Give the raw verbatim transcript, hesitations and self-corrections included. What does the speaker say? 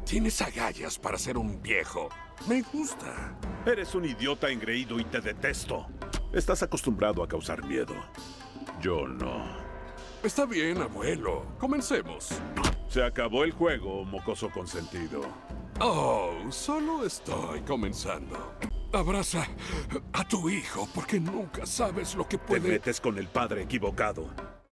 Tienes agallas para ser un viejo. Me gusta. Eres un idiota engreído y te detesto. Estás acostumbrado a causar miedo. Yo no. Está bien, abuelo. Comencemos. Se acabó el juego, mocoso consentido. Oh, solo estoy comenzando. Abraza a tu hijo porque nunca sabes lo que Te puede... metes con el padre equivocado.